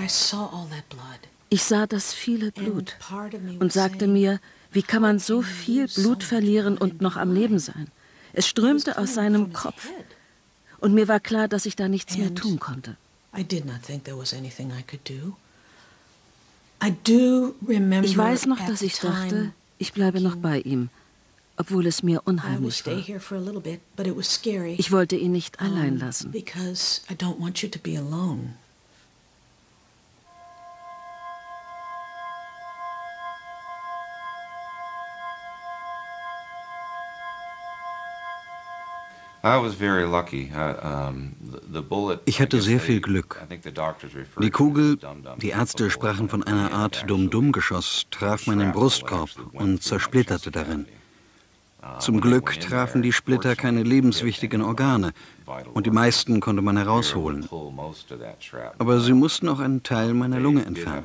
Ich sah das viele Blut und sagte mir, wie kann man so viel Blut verlieren und noch am Leben sein? Es strömte aus seinem Kopf. Und mir war klar, dass ich da nichts mehr tun konnte. Ich weiß noch, dass ich dachte, ich bleibe noch bei ihm, obwohl es mir unheimlich war. Ich wollte ihn nicht allein lassen. Ich hatte sehr viel Glück. Die Kugel, die Ärzte sprachen von einer Art Dum-Dum-Geschoss, traf meinen Brustkorb und zersplitterte darin. Zum Glück trafen die Splitter keine lebenswichtigen Organe und die meisten konnte man herausholen. Aber sie mussten auch einen Teil meiner Lunge entfernen.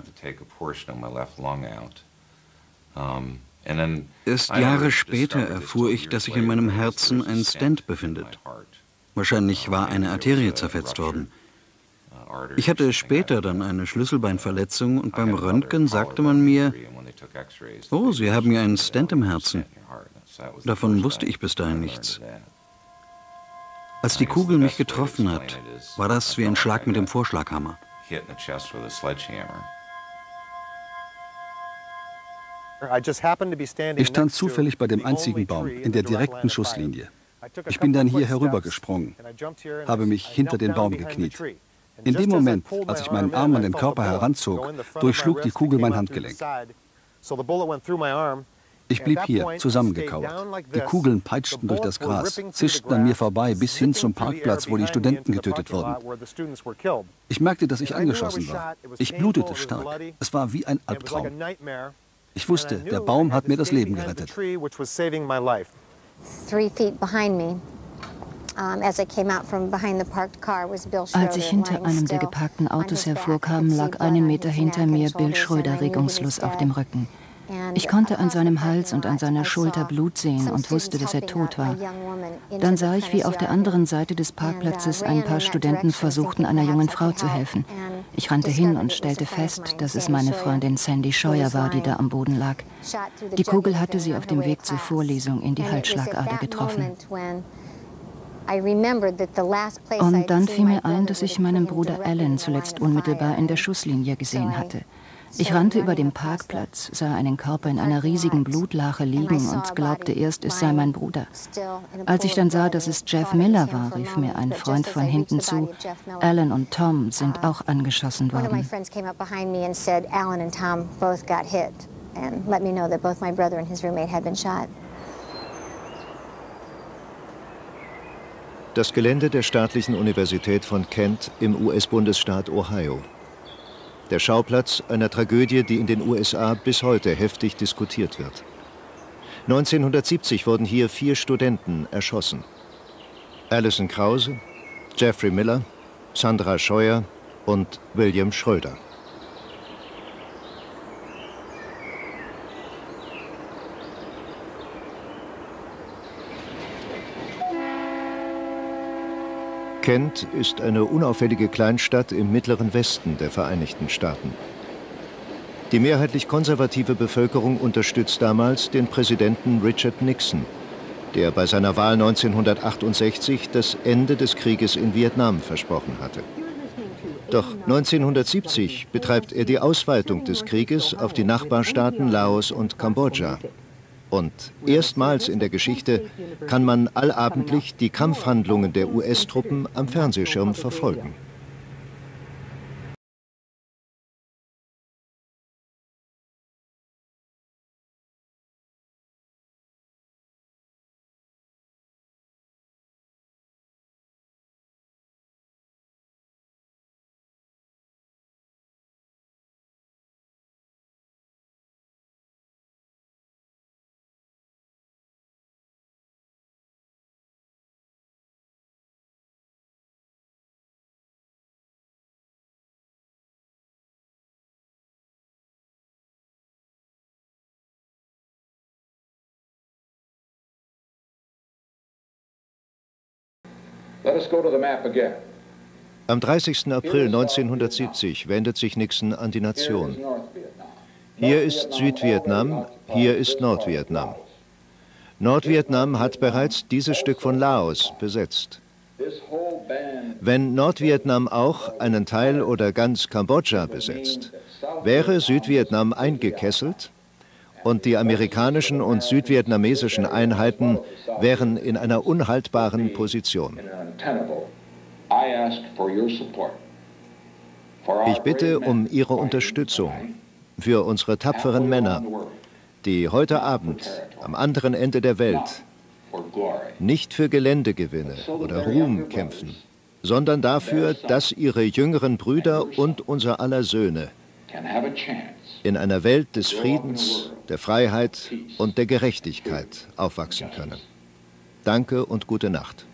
Erst Jahre später erfuhr ich, dass sich in meinem Herzen ein Stent befindet. Wahrscheinlich war eine Arterie zerfetzt worden. Ich hatte später dann eine Schlüsselbeinverletzung und beim Röntgen sagte man mir, oh, Sie haben ja einen Stent im Herzen. Davon wusste ich bis dahin nichts. Als die Kugel mich getroffen hat, war das wie ein Schlag mit dem Vorschlaghammer. Ich stand zufällig bei dem einzigen Baum in der direkten Schusslinie. Ich bin dann hier herübergesprungen, habe mich hinter den Baum gekniet. In dem Moment, als ich meinen Arm an den Körper heranzog, durchschlug die Kugel mein Handgelenk. Ich blieb hier, zusammengekauert. Die Kugeln peitschten durch das Gras, zischten an mir vorbei bis hin zum Parkplatz, wo die Studenten getötet wurden. Ich merkte, dass ich angeschossen war. Ich blutete stark. Es war wie ein Albtraum. Ich wusste, der Baum hat mir das Leben gerettet. 3 feet behind me. Als ich hinter einem der geparkten Autos hervorkam, lag 1 Meter hinter mir Bill Schröder regungslos auf dem Rücken. Ich konnte an seinem Hals und an seiner Schulter Blut sehen und wusste, dass er tot war. Dann sah ich, wie auf der anderen Seite des Parkplatzes ein paar Studenten versuchten, einer jungen Frau zu helfen. Ich rannte hin und stellte fest, dass es meine Freundin Sandy Scheuer war, die da am Boden lag. Die Kugel hatte sie auf dem Weg zur Vorlesung in die Halsschlagader getroffen. Und dann fiel mir ein, dass ich meinen Bruder Alan zuletzt unmittelbar in der Schusslinie gesehen hatte. Ich rannte über den Parkplatz, sah einen Körper in einer riesigen Blutlache liegen und glaubte erst, es sei mein Bruder. Als ich dann sah, dass es Jeff Miller war, rief mir ein Freund von hinten zu, Alan und Tom sind auch angeschossen worden. Das Gelände der staatlichen Universität von Kent im US-Bundesstaat Ohio. Der Schauplatz einer Tragödie, die in den USA bis heute heftig diskutiert wird. 1970 wurden hier 4 Studenten erschossen. Alison Krause, Jeffrey Miller, Sandra Scheuer und William Schröder. Kent ist eine unauffällige Kleinstadt im mittleren Westen der Vereinigten Staaten. Die mehrheitlich konservative Bevölkerung unterstützt damals den Präsidenten Richard Nixon, der bei seiner Wahl 1968 das Ende des Krieges in Vietnam versprochen hatte. Doch 1970 betreibt er die Ausweitung des Krieges auf die Nachbarstaaten Laos und Kambodscha. Und erstmals in der Geschichte kann man allabendlich die Kampfhandlungen der US-Truppen am Fernsehschirm verfolgen. Let us go to the map again. Am 30. April 1970 wendet sich Nixon an die Nation. Hier ist Südvietnam, hier ist Nordvietnam. Nordvietnam hat bereits dieses Stück von Laos besetzt. Wenn Nordvietnam auch einen Teil oder ganz Kambodscha besetzt, wäre Südvietnam eingekesselt und die amerikanischen und südvietnamesischen Einheiten wären in einer unhaltbaren Position. Ich bitte um Ihre Unterstützung für unsere tapferen Männer, die heute Abend am anderen Ende der Welt nicht für Geländegewinne oder Ruhm kämpfen, sondern dafür, dass ihre jüngeren Brüder und unser aller Söhne in einer Welt des Friedens, der Freiheit und der Gerechtigkeit aufwachsen können. Danke und gute Nacht.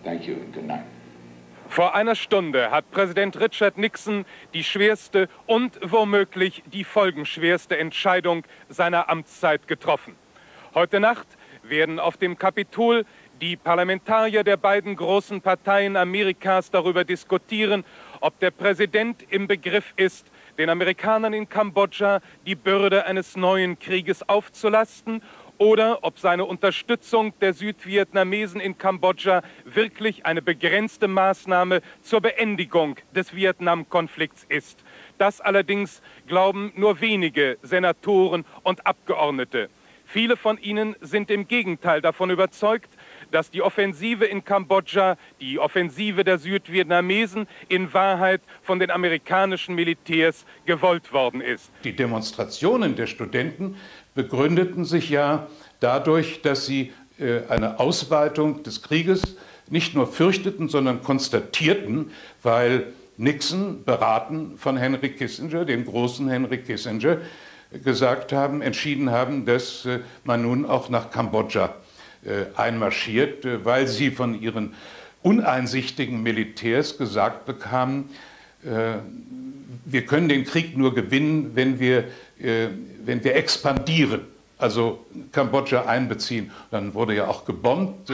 Vor einer Stunde hat Präsident Richard Nixon die schwerste und womöglich die folgenschwerste Entscheidung seiner Amtszeit getroffen. Heute Nacht werden auf dem Kapitol die Parlamentarier der beiden großen Parteien Amerikas darüber diskutieren, ob der Präsident im Begriff ist, den Amerikanern in Kambodscha die Bürde eines neuen Krieges aufzulasten oder ob seine Unterstützung der Südvietnamesen in Kambodscha wirklich eine begrenzte Maßnahme zur Beendigung des Vietnamkonflikts ist. Das allerdings glauben nur wenige Senatoren und Abgeordnete. Viele von ihnen sind im Gegenteil davon überzeugt, dass die Offensive in Kambodscha, die Offensive der Südvietnamesen, in Wahrheit von den amerikanischen Militärs gewollt worden ist. Die Demonstrationen der Studenten begründeten sich ja dadurch, dass sie eine Ausweitung des Krieges nicht nur fürchteten, sondern konstatierten, weil Nixon, beraten von Henry Kissinger, dem großen Henry Kissinger, entschieden haben, dass man nun auch nach Kambodscha einmarschiert, weil sie von ihren uneinsichtigen Militärs gesagt bekamen, wir können den Krieg nur gewinnen, wenn wir expandieren, also Kambodscha einbeziehen. Dann wurde ja auch gebombt.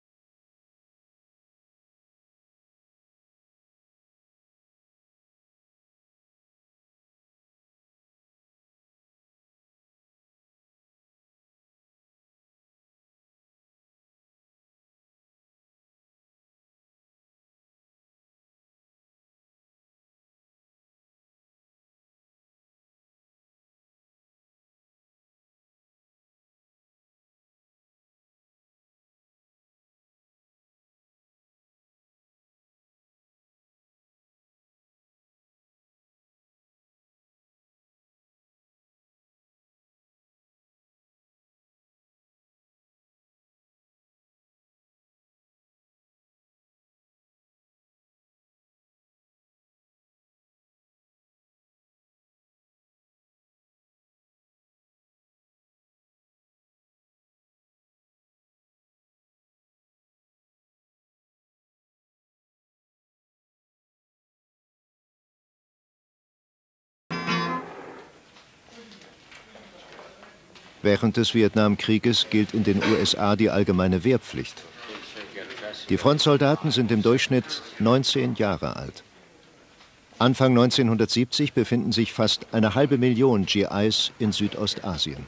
Während des Vietnamkrieges gilt in den USA die allgemeine Wehrpflicht. Die Frontsoldaten sind im Durchschnitt 19 Jahre alt. Anfang 1970 befinden sich fast 1,5 Million GIs in Südostasien.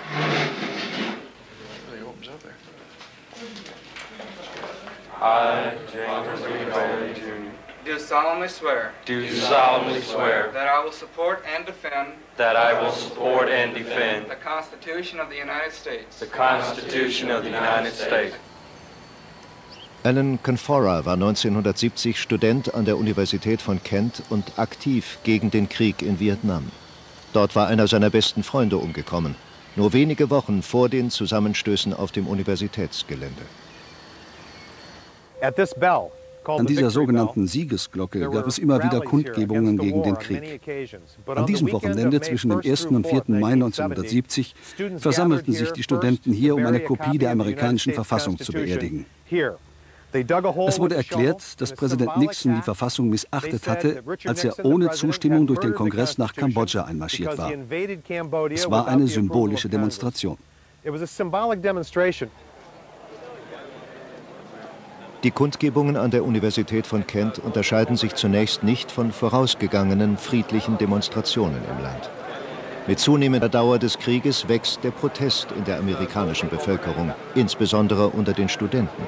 Do solemnly swear. Do solemnly swear. That I will support and defend. That I will support and defend. The Constitution of the United States. The Constitution of the United States. Alan Canfora war 1970 Student an der Universität von Kent und aktiv gegen den Krieg in Vietnam. Dort war einer seiner besten Freunde umgekommen, nur wenige Wochen vor den Zusammenstößen auf dem Universitätsgelände. An dieser sogenannten Siegesglocke gab es immer wieder Kundgebungen gegen den Krieg. An diesem Wochenende zwischen dem 1. und 4. Mai 1970 versammelten sich die Studenten hier, um eine Kopie der amerikanischen Verfassung zu beerdigen. Es wurde erklärt, dass Präsident Nixon die Verfassung missachtet hatte, als er ohne Zustimmung durch den Kongress nach Kambodscha einmarschiert war. Es war eine symbolische Demonstration. Die Kundgebungen an der Universität von Kent unterscheiden sich zunächst nicht von vorausgegangenen friedlichen Demonstrationen im Land. Mit zunehmender Dauer des Krieges wächst der Protest in der amerikanischen Bevölkerung, insbesondere unter den Studenten.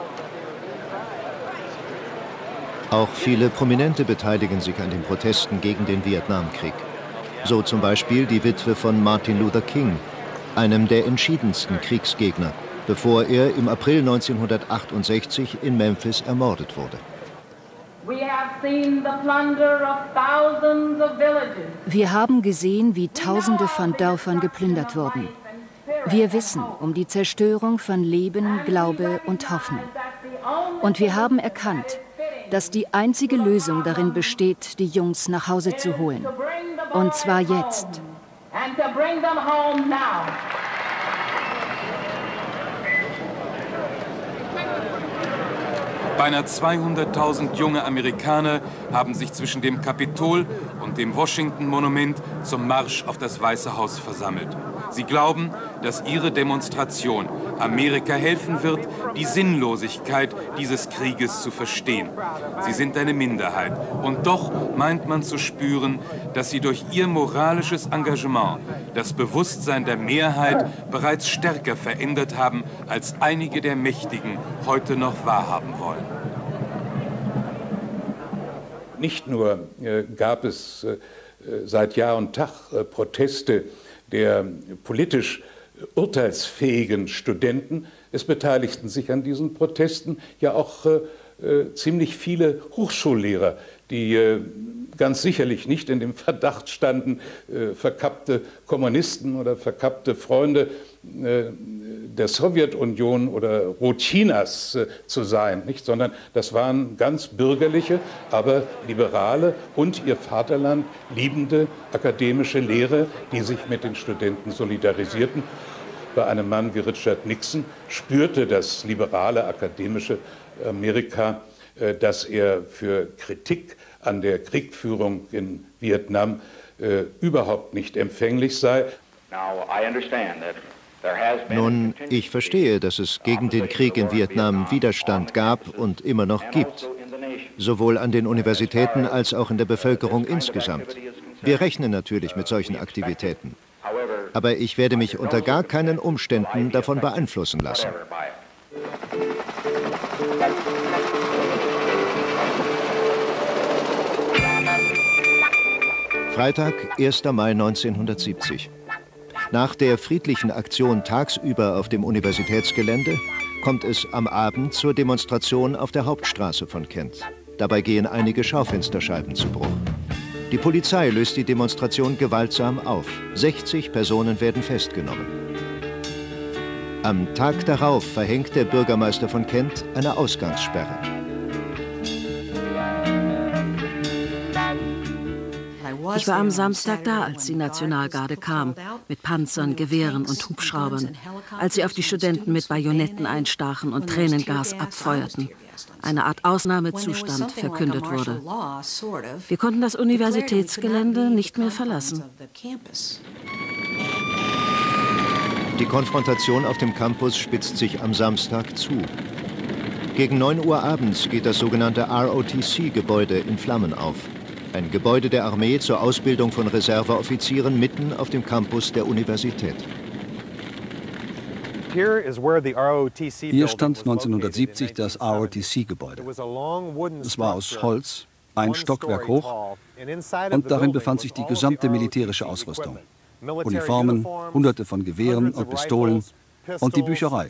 Auch viele Prominente beteiligen sich an den Protesten gegen den Vietnamkrieg. So zum Beispiel die Witwe von Martin Luther King, einem der entschiedensten Kriegsgegner, bevor er im April 1968 in Memphis ermordet wurde. Wir haben gesehen, wie Tausende von Dörfern geplündert wurden. Wir wissen um die Zerstörung von Leben, Glaube und Hoffnung. Und wir haben erkannt, dass die einzige Lösung darin besteht, die Jungs nach Hause zu holen. Und zwar jetzt. Beinahe 200.000 junge Amerikaner haben sich zwischen dem Kapitol und dem Washington-Monument zum Marsch auf das Weiße Haus versammelt. Sie glauben, dass ihre Demonstration Amerika helfen wird, die Sinnlosigkeit dieses Krieges zu verstehen. Sie sind eine Minderheit. Und doch meint man zu spüren, dass sie durch ihr moralisches Engagement das Bewusstsein der Mehrheit bereits stärker verändert haben, als einige der Mächtigen heute noch wahrhaben wollen. Nicht nur gab es seit Jahr und Tag Proteste der politisch urteilsfähigen Studenten, es beteiligten sich an diesen Protesten ja auch ziemlich viele Hochschullehrer, die ganz sicherlich nicht in dem Verdacht standen, verkappte Kommunisten oder verkappte Freunde der Sowjetunion oder Rotchinas zu sein, nicht? Sondern das waren ganz bürgerliche, aber liberale und ihr Vaterland liebende akademische Lehrer, die sich mit den Studenten solidarisierten. Bei einem Mann wie Richard Nixon spürte das liberale akademische Amerika, dass er für Kritik an der Kriegführung in Vietnam überhaupt nicht empfänglich sei. Nun, ich verstehe, dass es gegen den Krieg in Vietnam Widerstand gab und immer noch gibt, sowohl an den Universitäten als auch in der Bevölkerung insgesamt. Wir rechnen natürlich mit solchen Aktivitäten. Aber ich werde mich unter gar keinen Umständen davon beeinflussen lassen. Freitag, 1. Mai 1970. Nach der friedlichen Aktion tagsüber auf dem Universitätsgelände kommt es am Abend zur Demonstration auf der Hauptstraße von Kent. Dabei gehen einige Schaufensterscheiben zu Bruch. Die Polizei löst die Demonstration gewaltsam auf. 60 Personen werden festgenommen. Am Tag darauf verhängt der Bürgermeister von Kent eine Ausgangssperre. Ich war am Samstag da, als die Nationalgarde kam, mit Panzern, Gewehren und Hubschraubern, als sie auf die Studenten mit Bajonetten einstachen und Tränengas abfeuerten. Eine Art Ausnahmezustand verkündet wurde. Wir konnten das Universitätsgelände nicht mehr verlassen. Die Konfrontation auf dem Campus spitzt sich am Samstag zu. Gegen 9 Uhr abends geht das sogenannte ROTC-Gebäude in Flammen auf. Ein Gebäude der Armee zur Ausbildung von Reserveoffizieren mitten auf dem Campus der Universität. Hier stand 1970 das ROTC-Gebäude. Es war aus Holz, ein Stockwerk hoch, und darin befand sich die gesamte militärische Ausrüstung. Uniformen, Hunderte von Gewehren und Pistolen und die Bücherei.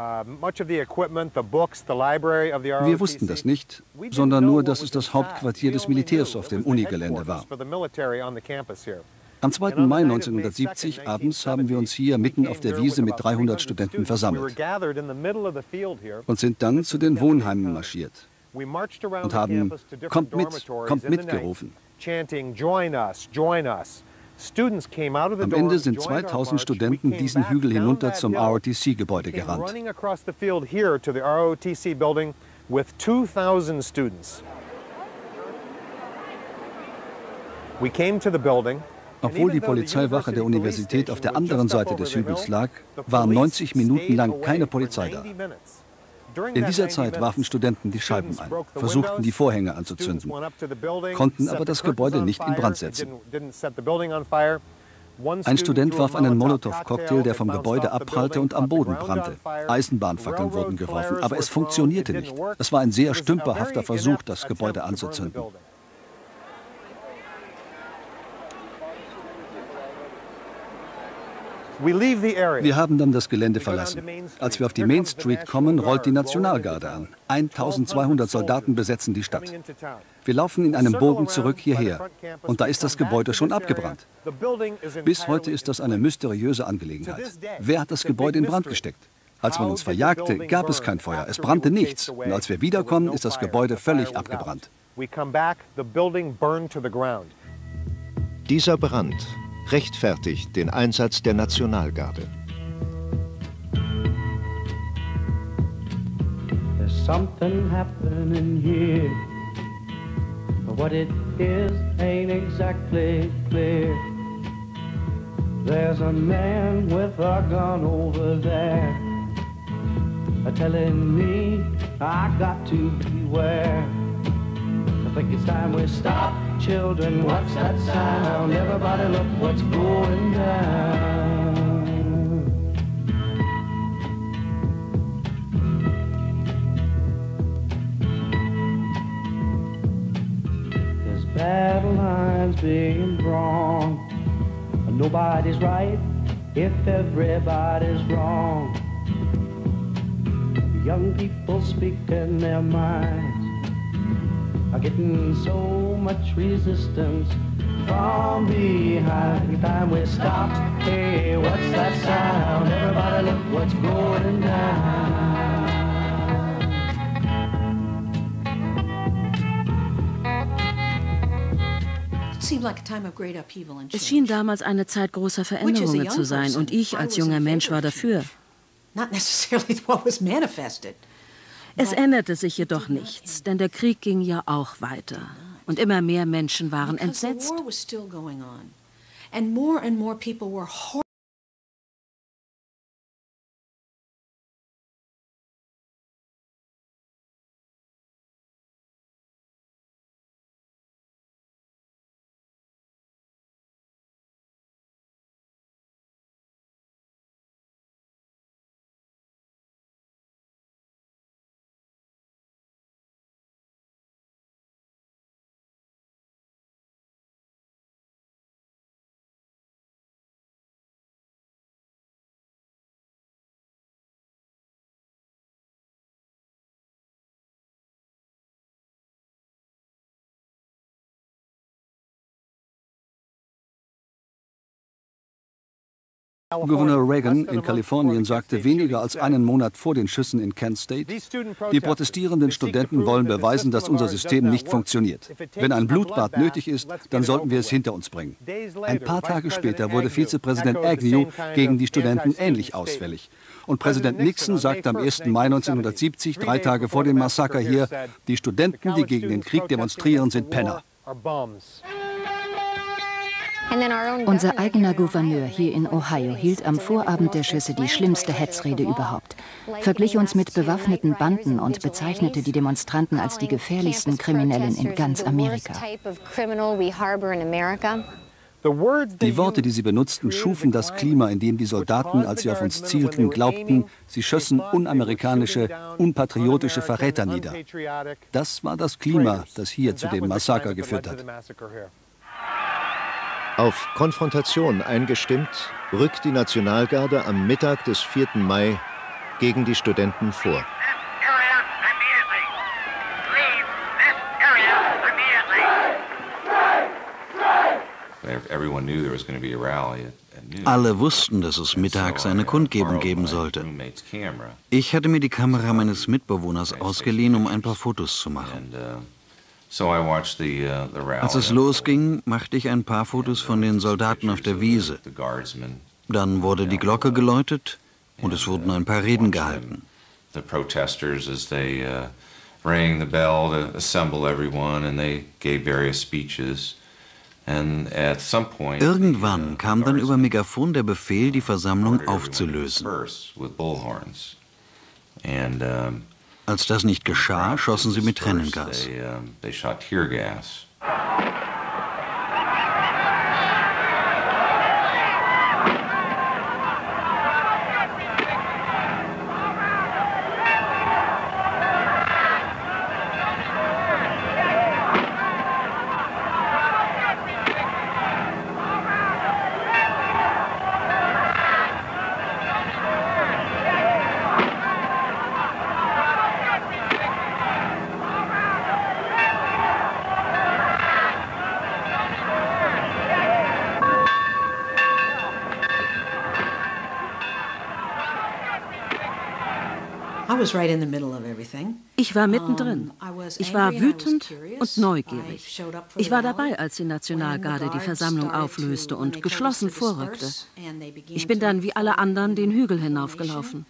Wir wussten das nicht, sondern nur, dass es das Hauptquartier des Militärs auf dem Unigelände war. Am 2. Mai 1970 abends haben wir uns hier mitten auf der Wiese mit 300 Studenten versammelt und sind dann zu den Wohnheimen marschiert und haben kommt mit gerufen. Am Ende sind 2000 Studenten diesen Hügel hinunter zum ROTC-Gebäude gerannt. Obwohl die Polizeiwache der Universität auf der anderen Seite des Hügels lag, war 90 Minuten lang keine Polizei da. In dieser Zeit warfen Studenten die Scheiben ein, versuchten die Vorhänge anzuzünden, konnten aber das Gebäude nicht in Brand setzen. Ein Student warf einen Molotow-Cocktail, der vom Gebäude abprallte und am Boden brannte. Eisenbahnfackeln wurden geworfen, aber es funktionierte nicht. Es war ein sehr stümperhafter Versuch, das Gebäude anzuzünden. Wir haben dann das Gelände verlassen. Als wir auf die Main Street kommen, rollt die Nationalgarde an. 1200 Soldaten besetzen die Stadt. Wir laufen in einem Bogen zurück hierher. Und da ist das Gebäude schon abgebrannt. Bis heute ist das eine mysteriöse Angelegenheit. Wer hat das Gebäude in Brand gesteckt? Als man uns verjagte, gab es kein Feuer. Es brannte nichts. Und als wir wiederkommen, ist das Gebäude völlig abgebrannt. Dieser Brand rechtfertigt den Einsatz der Nationalgarde. There's something happening here, but what it is ain't exactly clear. There's a man with a gun over there, telling me I got to beware. I think it's time we stop, children, what's that sound? Everybody look what's going down. There's battle lines being drawn. Nobody's right if everybody's wrong. Young people speaking their minds are getting so much resistance from behind. Time we stop, hey, what's that sound? Everybody look what's going down. Es schien damals eine Zeit großer Veränderungen zu sein, und ich als junger Mensch war dafür. Es änderte sich jedoch nichts, denn der Krieg ging ja auch weiter. Und immer mehr Menschen waren entsetzt. Gouverneur Reagan in Kalifornien sagte weniger als einen Monat vor den Schüssen in Kent State, die protestierenden Studenten wollen beweisen, dass unser System nicht funktioniert. Wenn ein Blutbad nötig ist, dann sollten wir es hinter uns bringen. Ein paar Tage später wurde Vizepräsident Agnew gegen die Studenten ähnlich ausfällig. Und Präsident Nixon sagte am 1. Mai 1970, 3 Tage vor dem Massaker hier, die Studenten, die gegen den Krieg demonstrieren, sind Penner. Unser eigener Gouverneur hier in Ohio hielt am Vorabend der Schüsse die schlimmste Hetzrede überhaupt, verglich uns mit bewaffneten Banden und bezeichnete die Demonstranten als die gefährlichsten Kriminellen in ganz Amerika. Die Worte, die sie benutzten, schufen das Klima, in dem die Soldaten, als sie auf uns zielten, glaubten, sie schössen unamerikanische, unpatriotische Verräter nieder. Das war das Klima, das hier zu dem Massaker geführt hat. Auf Konfrontation eingestimmt, rückt die Nationalgarde am Mittag des 4. Mai gegen die Studenten vor. Alle wussten, dass es mittags eine Kundgebung geben sollte. Ich hatte mir die Kamera meines Mitbewohners ausgeliehen, um ein paar Fotos zu machen. Als es losging, machte ich ein paar Fotos von den Soldaten auf der Wiese. Dann wurde die Glocke geläutet und es wurden ein paar Reden gehalten. Irgendwann kam dann über Megafon der Befehl, die Versammlung aufzulösen. Als das nicht geschah, schossen sie mit Tränengas. Ich war mittendrin. Ich war wütend und neugierig. Ich war dabei, als die Nationalgarde die Versammlung auflöste und geschlossen vorrückte. Ich bin dann wie alle anderen den Hügel hinaufgelaufen.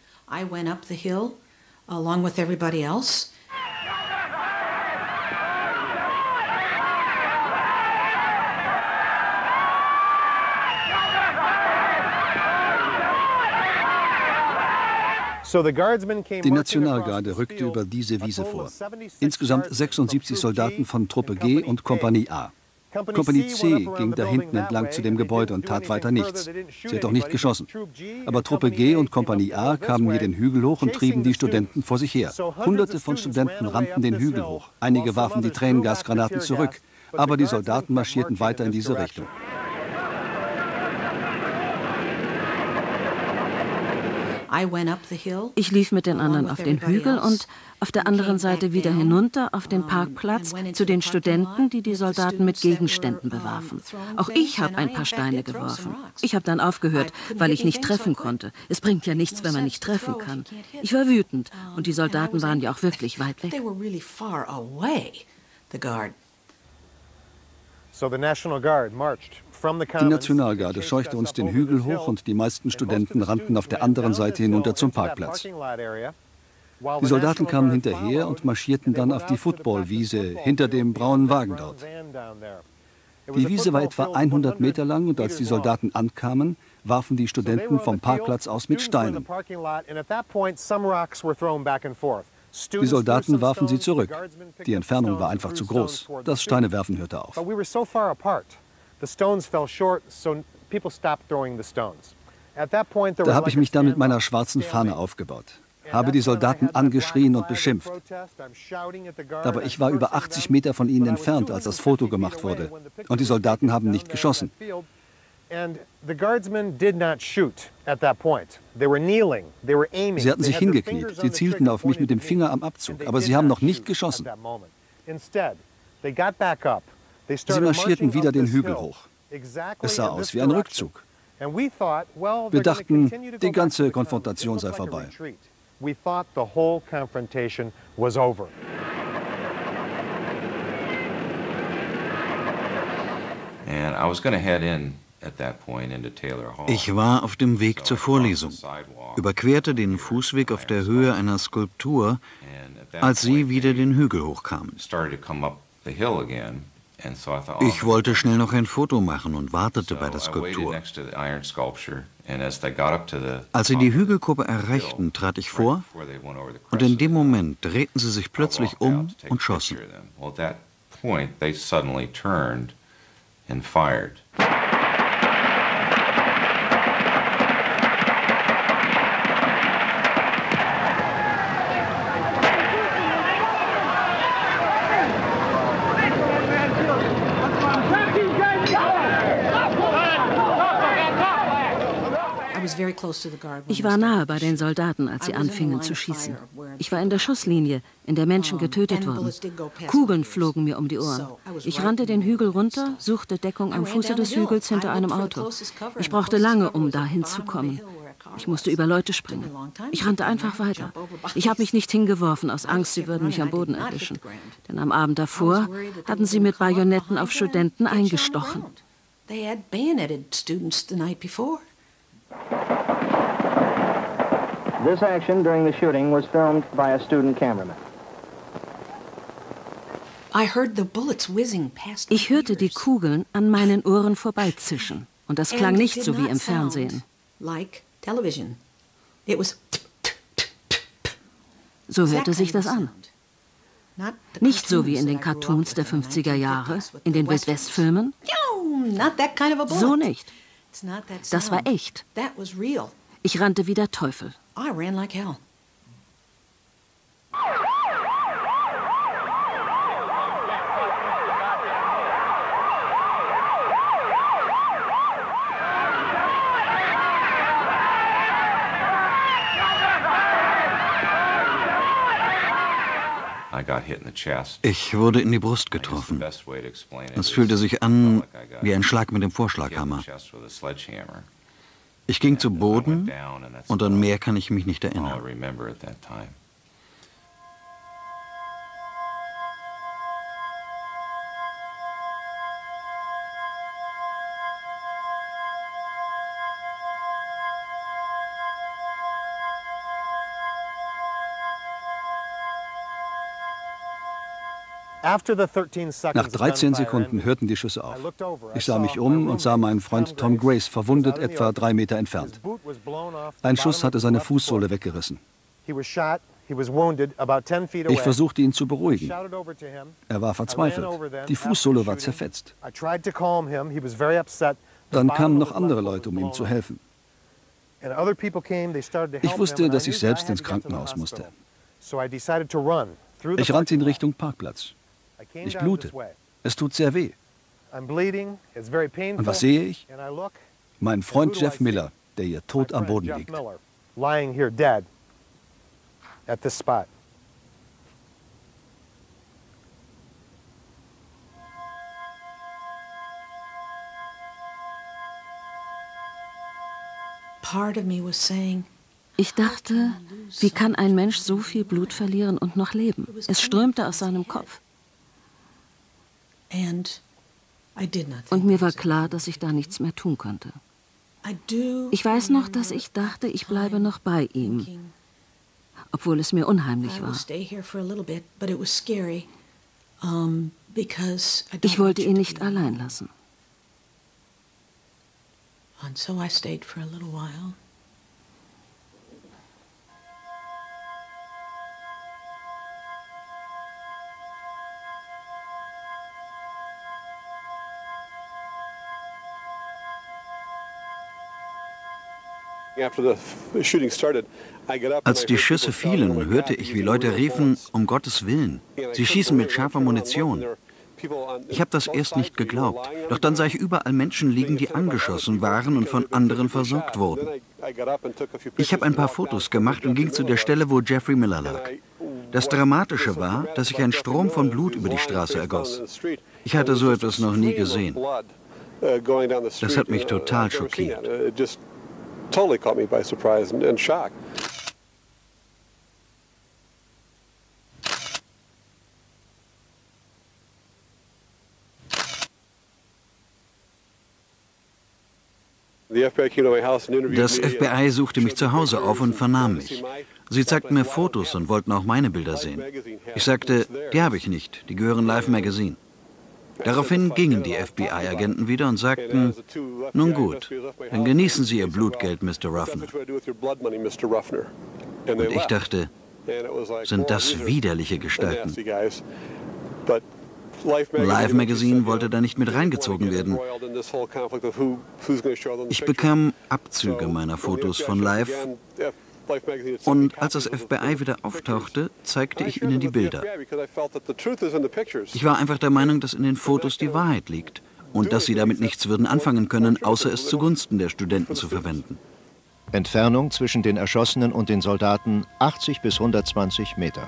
Die Nationalgarde rückte über diese Wiese vor. Insgesamt 76 Soldaten von Truppe G und Kompanie A. Kompanie C ging da hinten entlang zu dem Gebäude und tat weiter nichts. Sie hat auch nicht geschossen. Aber Truppe G und Kompanie A kamen hier den Hügel hoch und trieben die Studenten vor sich her. Hunderte von Studenten rannten den Hügel hoch. Einige warfen die Tränengasgranaten zurück. Aber die Soldaten marschierten weiter in diese Richtung. Ich lief mit den anderen auf den Hügel und auf der anderen Seite wieder hinunter auf den Parkplatz zu den Studenten, die die Soldaten mit Gegenständen bewarfen. Auch ich habe ein paar Steine geworfen. Ich habe dann aufgehört, weil ich nicht treffen konnte. Es bringt ja nichts, wenn man nicht treffen kann. Ich war wütend und die Soldaten waren ja auch wirklich weit weg. Die Nationalgarde scheuchte uns den Hügel hoch und die meisten Studenten rannten auf der anderen Seite hinunter zum Parkplatz. Die Soldaten kamen hinterher und marschierten dann auf die Footballwiese hinter dem braunen Wagen dort. Die Wiese war etwa 100 Meter lang und als die Soldaten ankamen, warfen die Studenten vom Parkplatz aus mit Steinen. Die Soldaten warfen sie zurück. Die Entfernung war einfach zu groß. Das Steinewerfen hörte auf. Da habe ich mich dann mit meiner schwarzen Fahne aufgebaut, habe die Soldaten angeschrien und beschimpft. Aber ich war über 80 Meter von ihnen entfernt, als das Foto gemacht wurde. Und die Soldaten haben nicht geschossen. Sie hatten sich hingekniet. Sie zielten auf mich mit dem Finger am Abzug, aber sie haben noch nicht geschossen. Sie marschierten wieder den Hügel hoch. Es sah aus wie ein Rückzug. Wir dachten, die ganze Konfrontation sei vorbei. Ich war auf dem Weg zur Vorlesung, überquerte den Fußweg auf der Höhe einer Skulptur, als sie wieder den Hügel hochkamen. Ich wollte schnell noch ein Foto machen und wartete bei der Skulptur. Als sie die Hügelkuppe erreichten, trat ich vor und in dem Moment drehten sie sich plötzlich um und schossen. Ich war nahe bei den Soldaten, als sie anfingen zu schießen. Ich war in der Schusslinie, in der Menschen getötet wurden. Kugeln flogen mir um die Ohren. Ich rannte den Hügel runter, suchte Deckung am Fuße des Hügels hinter einem Auto. Ich brauchte lange, um da hinzukommen. Ich musste über Leute springen. Ich rannte einfach weiter. Ich habe mich nicht hingeworfen, aus Angst, sie würden mich am Boden erwischen. Denn am Abend davor hatten sie mit Bajonetten auf Studenten eingestochen. This action during the shooting was filmed by a student cameraman. Ich hörte die Kugeln an meinen Ohren vorbeizischen. Und das klang nicht so wie im Fernsehen. So hörte sich das an. Nicht so wie in den Cartoons der 50er Jahre, in den Wildwest-Filmen. So nicht. Das war echt. Ich rannte wie der Teufel. Ich wurde in die Brust getroffen. Es fühlte sich an wie ein Schlag mit dem Vorschlaghammer. Ich ging zu Boden und an mehr kann ich mich nicht erinnern. Nach 13 Sekunden hörten die Schüsse auf. Ich sah mich um und sah meinen Freund Tom Grace verwundet etwa 3 Meter entfernt. Ein Schuss hatte seine Fußsohle weggerissen. Ich versuchte ihn zu beruhigen. Er war verzweifelt. Die Fußsohle war zerfetzt. Dann kamen noch andere Leute, um ihm zu helfen. Ich wusste, dass ich selbst ins Krankenhaus musste. Ich rannte in Richtung Parkplatz. Ich blute. Es tut sehr weh. Und was sehe ich? Mein Freund Jeff Miller, der hier tot am Boden liegt. Ich dachte, wie kann ein Mensch so viel Blut verlieren und noch leben? Es strömte aus seinem Kopf. Und mir war klar, dass ich da nichts mehr tun konnte. Ich weiß noch, dass ich dachte, ich bleibe noch bei ihm, obwohl es mir unheimlich war. Ich wollte ihn nicht allein lassen. Als die Schüsse fielen, hörte ich, wie Leute riefen, um Gottes Willen, sie schießen mit scharfer Munition. Ich habe das erst nicht geglaubt, doch dann sah ich überall Menschen liegen, die angeschossen waren und von anderen versorgt wurden. Ich habe ein paar Fotos gemacht und ging zu der Stelle, wo Jeffrey Miller lag. Das Dramatische war, dass sich ein Strom von Blut über die Straße ergoss. Ich hatte so etwas noch nie gesehen. Das hat mich total schockiert. Totally caught me by surprise and shock. Das FBI suchte mich zu Hause auf und vernahm mich. Sie zeigten mir Fotos und wollten auch meine Bilder sehen. Ich sagte, die habe ich nicht, die gehören Life Magazine. Daraufhin gingen die FBI-Agenten wieder und sagten, nun gut, dann genießen Sie Ihr Blutgeld, Mr. Ruffner. Und ich dachte, sind das widerliche Gestalten. Life Magazine wollte da nicht mit reingezogen werden. Ich bekam Abzüge meiner Fotos von Life. Und als das FBI wieder auftauchte, zeigte ich ihnen die Bilder. Ich war einfach der Meinung, dass in den Fotos die Wahrheit liegt und dass sie damit nichts würden anfangen können, außer es zugunsten der Studenten zu verwenden. Entfernung zwischen den Erschossenen und den Soldaten 80 bis 120 Meter.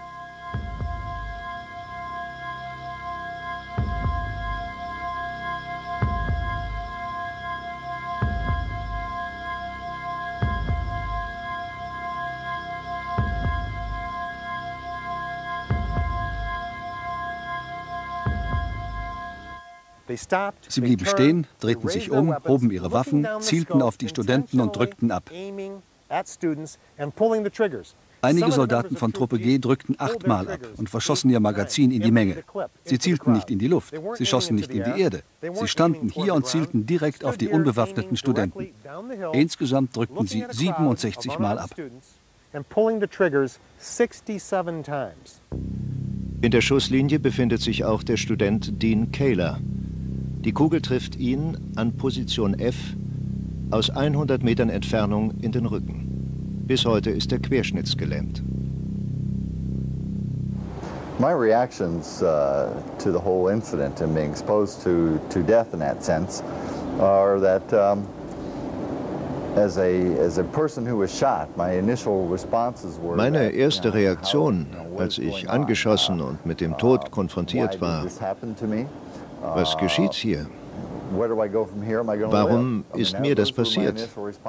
Sie blieben stehen, drehten sich um, hoben ihre Waffen, zielten auf die Studenten und drückten ab. Einige Soldaten von Truppe G drückten 8-mal ab und verschossen ihr Magazin in die Menge. Sie zielten nicht in die Luft, sie schossen nicht in die Erde. Sie standen hier und zielten direkt auf die unbewaffneten Studenten. Insgesamt drückten sie 67 Mal ab. and pulling the triggers 67 times. In der Schusslinie befindet sich auch der Student Dean Kaler. Die Kugel trifft ihn an Position F aus 100 Metern Entfernung in den Rücken. Bis heute ist er querschnittsgelähmt. My reactions to the whole incident and being exposed to death in that sense are that as a person who was shot, my initial responses were. Meine erste Reaktion, als ich angeschossen und mit dem Tod konfrontiert war: Was geschieht hier? Warum ist mir das passiert?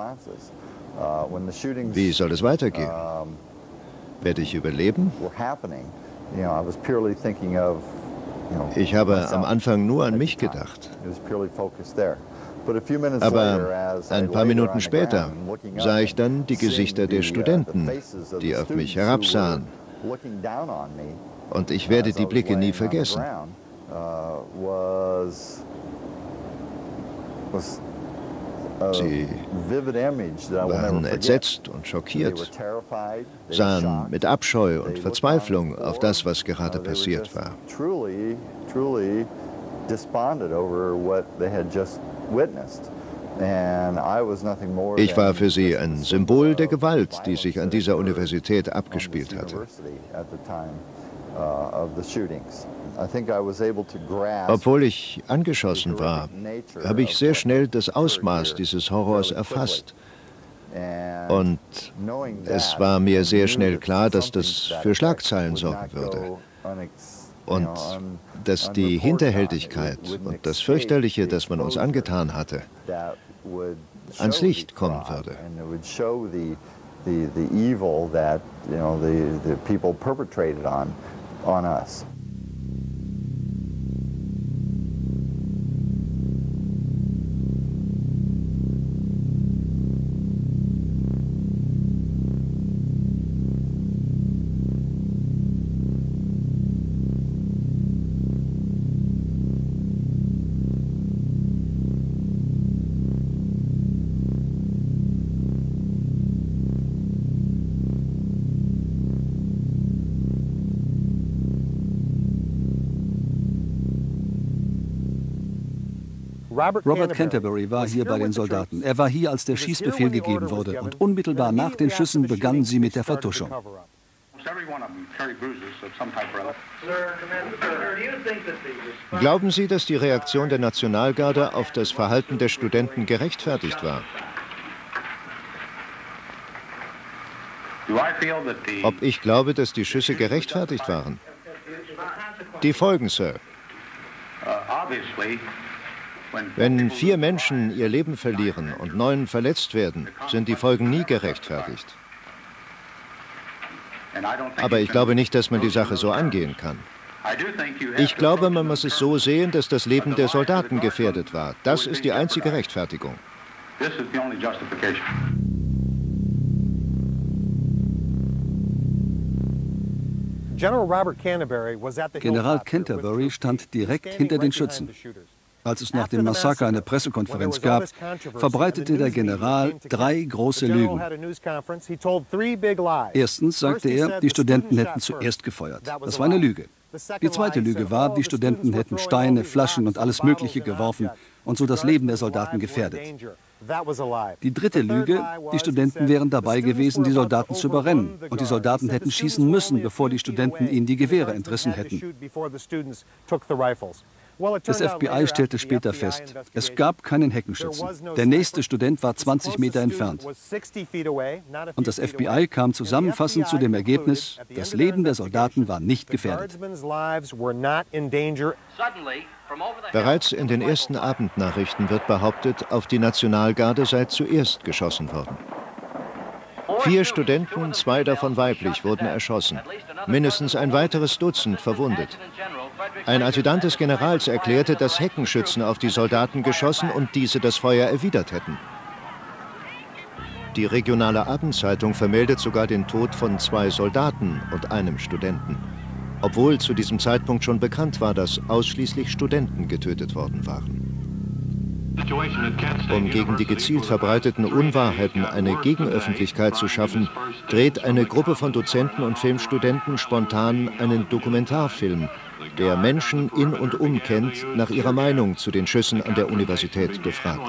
Wie soll es weitergehen? Werde ich überleben? Ich habe am Anfang nur an mich gedacht. Aber ein paar Minuten später sah ich dann die Gesichter der Studenten, die auf mich herabsahen. Und ich werde die Blicke nie vergessen. Sie waren entsetzt und schockiert, sahen mit Abscheu und Verzweiflung auf das, was gerade passiert war. Ich war für sie ein Symbol der Gewalt, die sich an dieser Universität abgespielt hatte. Obwohl ich angeschossen war, habe ich sehr schnell das Ausmaß dieses Horrors erfasst. Und es war mir sehr schnell klar, dass das für Schlagzeilen sorgen würde. Und dass die Hinterhältigkeit und das Fürchterliche, das man uns angetan hatte, ans Licht kommen würde. The evil that the people perpetrated on us. Robert Canterbury war hier bei den Soldaten. Er war hier, als der Schießbefehl gegeben wurde. Und unmittelbar nach den Schüssen begannen sie mit der Vertuschung. Glauben Sie, dass die Reaktion der Nationalgarde auf das Verhalten der Studenten gerechtfertigt war? Ob ich glaube, dass die Schüsse gerechtfertigt waren? Die Folgen, Sir. Wenn 4 Menschen ihr Leben verlieren und 9 verletzt werden, sind die Folgen nie gerechtfertigt. Aber ich glaube nicht, dass man die Sache so angehen kann. Ich glaube, man muss es so sehen, dass das Leben der Soldaten gefährdet war. Das ist die einzige Rechtfertigung. General Canterbury stand direkt hinter den Schützen. Als es nach dem Massaker eine Pressekonferenz gab, verbreitete der General 3 große Lügen. Erstens sagte er, die Studenten hätten zuerst gefeuert. Das war eine Lüge. Die zweite Lüge war, die Studenten hätten Steine, Flaschen und alles Mögliche geworfen und so das Leben der Soldaten gefährdet. Die dritte Lüge, die Studenten wären dabei gewesen, die Soldaten zu überrennen. Und die Soldaten hätten schießen müssen, bevor die Studenten ihnen die Gewehre entrissen hätten. Das FBI stellte später fest, es gab keinen Heckenschützen. Der nächste Student war 20 Meter entfernt. Und das FBI kam zusammenfassend zu dem Ergebnis, das Leben der Soldaten war nicht gefährdet. Bereits in den ersten Abendnachrichten wird behauptet, auf die Nationalgarde sei zuerst geschossen worden. 4 Studenten, 2 davon weiblich, wurden erschossen. Mindestens ein weiteres Dutzend verwundet. Ein Adjutant des Generals erklärte, dass Heckenschützen auf die Soldaten geschossen und diese das Feuer erwidert hätten. Die regionale Abendzeitung vermeldet sogar den Tod von 2 Soldaten und einem Studenten, obwohl zu diesem Zeitpunkt schon bekannt war, dass ausschließlich Studenten getötet worden waren. Um gegen die gezielt verbreiteten Unwahrheiten eine Gegenöffentlichkeit zu schaffen, dreht eine Gruppe von Dozenten und Filmstudenten spontan einen Dokumentarfilm, der Menschen in und um Kent nach ihrer Meinung zu den Schüssen an der Universität befragt.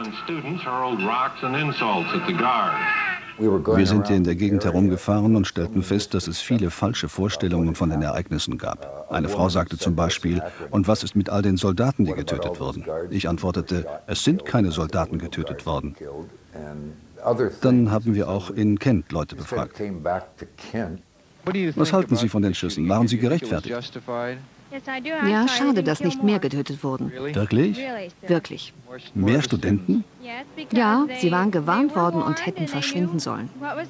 Wir sind hier in der Gegend herumgefahren und stellten fest, dass es viele falsche Vorstellungen von den Ereignissen gab. Eine Frau sagte zum Beispiel, und was ist mit all den Soldaten, die getötet wurden? Ich antwortete, es sind keine Soldaten getötet worden. Dann haben wir auch in Kent Leute befragt. Was halten Sie von den Schüssen? Waren sie gerechtfertigt? Ja, schade, dass nicht mehr getötet wurden. Wirklich? Wirklich. Mehr Studenten? Ja, sie waren gewarnt worden und hätten verschwinden sollen.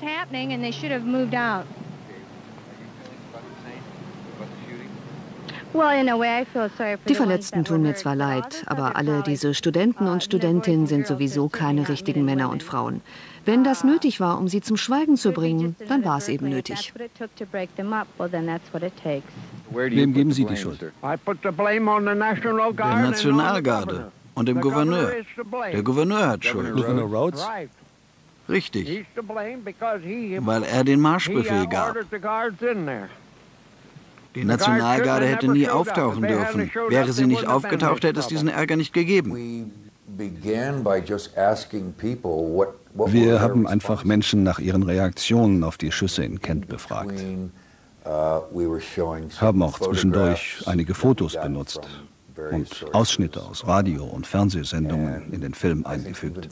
Die Verletzten tun mir zwar leid, aber alle diese Studenten und Studentinnen sind sowieso keine richtigen Männer und Frauen. Wenn das nötig war, um sie zum Schweigen zu bringen, dann war es eben nötig. Wem geben Sie die Schuld? Der Nationalgarde und dem Gouverneur. Der Gouverneur hat Schuld. Gouverneur Rhodes? Richtig, weil er den Marschbefehl gab. Die Nationalgarde hätte nie auftauchen dürfen. Wäre sie nicht aufgetaucht, hätte es diesen Ärger nicht gegeben. Wir haben einfach Menschen nach ihren Reaktionen auf die Schüsse in Kent befragt. Haben auch zwischendurch einige Fotos benutzt und Ausschnitte aus Radio- und Fernsehsendungen in den Film eingefügt.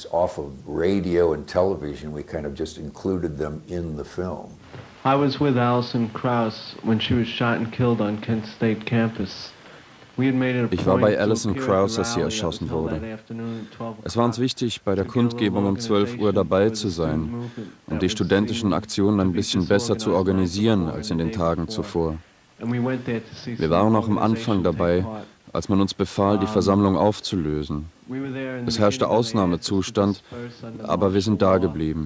I was with Alison Krauss when she was shot and killed on Kent State Campus. Ich war bei Alison Krauss, als sie erschossen wurde. Es war uns wichtig, bei der Kundgebung um 12 Uhr dabei zu sein, um die studentischen Aktionen ein bisschen besser zu organisieren als in den Tagen zuvor. Wir waren noch am Anfang dabei, als man uns befahl, die Versammlung aufzulösen. Es herrschte Ausnahmezustand, aber wir sind da geblieben.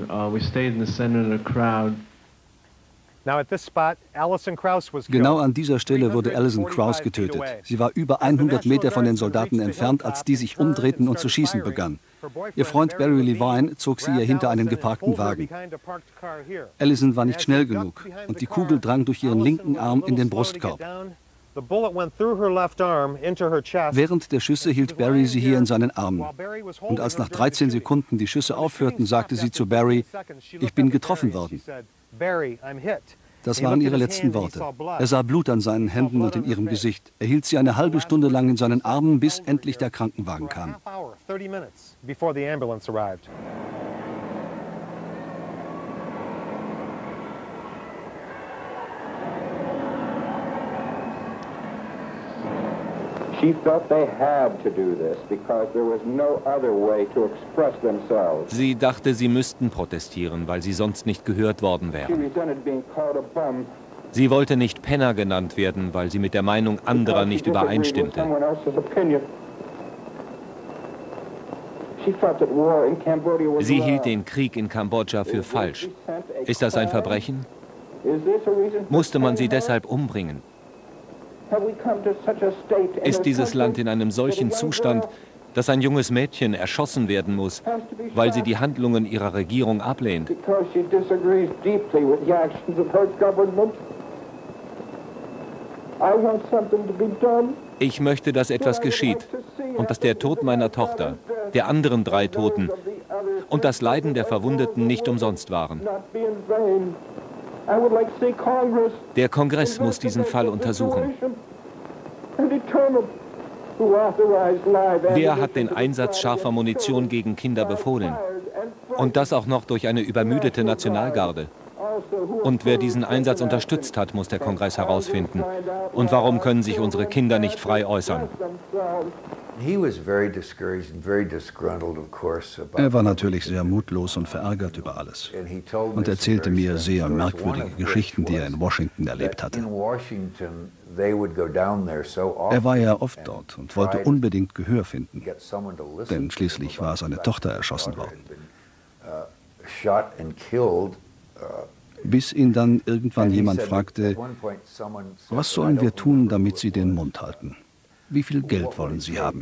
Genau an dieser Stelle wurde Alison Krauss getötet. Sie war über 100 Meter von den Soldaten entfernt, als die sich umdrehten und zu schießen begannen. Ihr Freund Barry Levine zog sie ihr hinter einen geparkten Wagen. Alison war nicht schnell genug und die Kugel drang durch ihren linken Arm in den Brustkorb. Während der Schüsse hielt Barry sie hier in seinen Armen. Und als nach 13 Sekunden die Schüsse aufhörten, sagte sie zu Barry, ich bin getroffen worden. Das waren ihre letzten Worte. Er sah Blut an seinen Händen und in ihrem Gesicht. Er hielt sie eine halbe Stunde lang in seinen Armen, bis endlich der Krankenwagen kam. Sie dachte, sie müssten protestieren, weil sie sonst nicht gehört worden wären. Sie wollte nicht Penner genannt werden, weil sie mit der Meinung anderer nicht übereinstimmte. Sie hielt den Krieg in Kambodscha für falsch. Ist das ein Verbrechen? Musste man sie deshalb umbringen? Ist dieses Land in einem solchen Zustand, dass ein junges Mädchen erschossen werden muss, weil sie die Handlungen ihrer Regierung ablehnt? Ich möchte, dass etwas geschieht und dass der Tod meiner Tochter, der anderen 3 Toten und das Leiden der Verwundeten nicht umsonst waren. Der Kongress muss diesen Fall untersuchen. Wer hat den Einsatz scharfer Munition gegen Kinder befohlen? Und das auch noch durch eine übermüdete Nationalgarde. Und wer diesen Einsatz unterstützt hat, muss der Kongress herausfinden. Und warum können sich unsere Kinder nicht frei äußern? Er war natürlich sehr mutlos und verärgert über alles und erzählte mir sehr merkwürdige Geschichten, die er in Washington erlebt hatte. Er war ja oft dort und wollte unbedingt Gehör finden, denn schließlich war seine Tochter erschossen worden. Bis ihn dann irgendwann jemand fragte, was sollen wir tun, damit sie den Mund halten? wie viel Geld wollen Sie haben?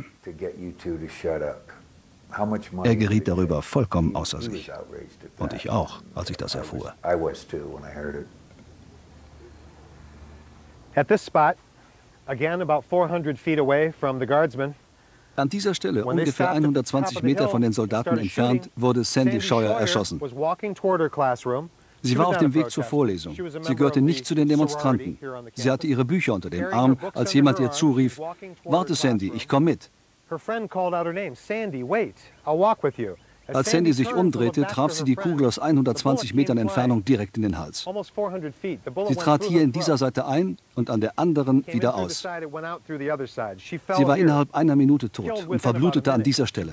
Er geriet darüber vollkommen außer sich. Und ich auch, als ich das erfuhr. At this spot, again about 400 feet away from the guardsmen, an dieser Stelle, ungefähr 120 Meter von den Soldaten entfernt, wurde Sandy Scheuer erschossen. Sie war auf dem Weg zur Vorlesung. Sie gehörte nicht zu den Demonstranten. Sie hatte ihre Bücher unter dem Arm, als jemand ihr zurief, »Warte, Sandy, ich komme mit.« Als Sandy sich umdrehte, traf sie die Kugel aus 120 Metern Entfernung direkt in den Hals. Sie trat hier in dieser Seite ein und an der anderen wieder aus. Sie war innerhalb einer Minute tot und verblutete an dieser Stelle.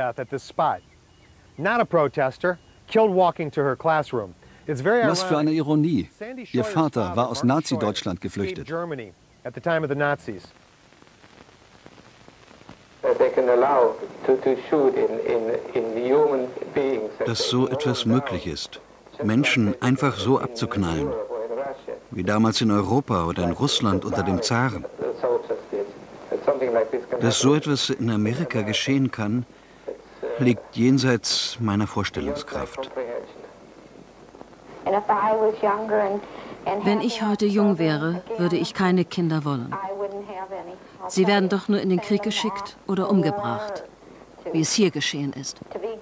Was für eine Ironie. Ihr Vater war aus Nazi-Deutschland geflüchtet. Dass so etwas möglich ist, Menschen einfach so abzuknallen, wie damals in Europa oder in Russland unter dem Zaren. Dass so etwas in Amerika geschehen kann, liegt jenseits meiner Vorstellungskraft. Wenn ich heute jung wäre, würde ich keine Kinder wollen. Sie werden doch nur in den Krieg geschickt oder umgebracht, wie es hier geschehen ist.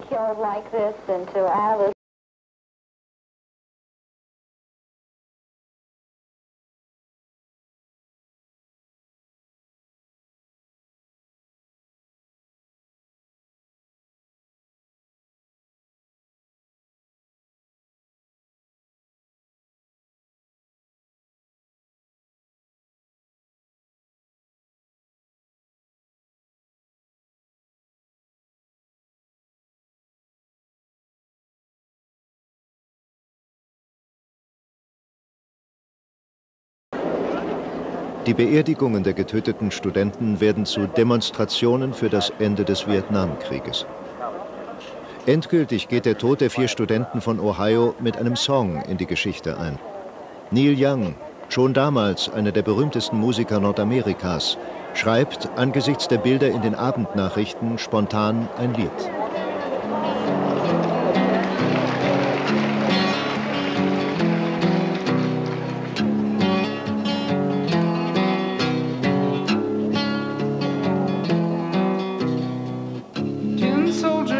Die Beerdigungen der getöteten Studenten werden zu Demonstrationen für das Ende des Vietnamkrieges. Endgültig geht der Tod der 4 Studenten von Ohio mit einem Song in die Geschichte ein. Neil Young, schon damals einer der berühmtesten Musiker Nordamerikas, schreibt angesichts der Bilder in den Abendnachrichten spontan ein Lied.